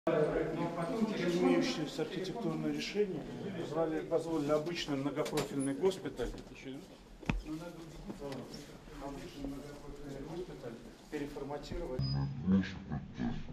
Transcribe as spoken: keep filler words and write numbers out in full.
Имеющееся архитектурное решение позволили, позволили обычный многопрофильный госпиталь, обычный многопрофильный госпиталь переформатировать.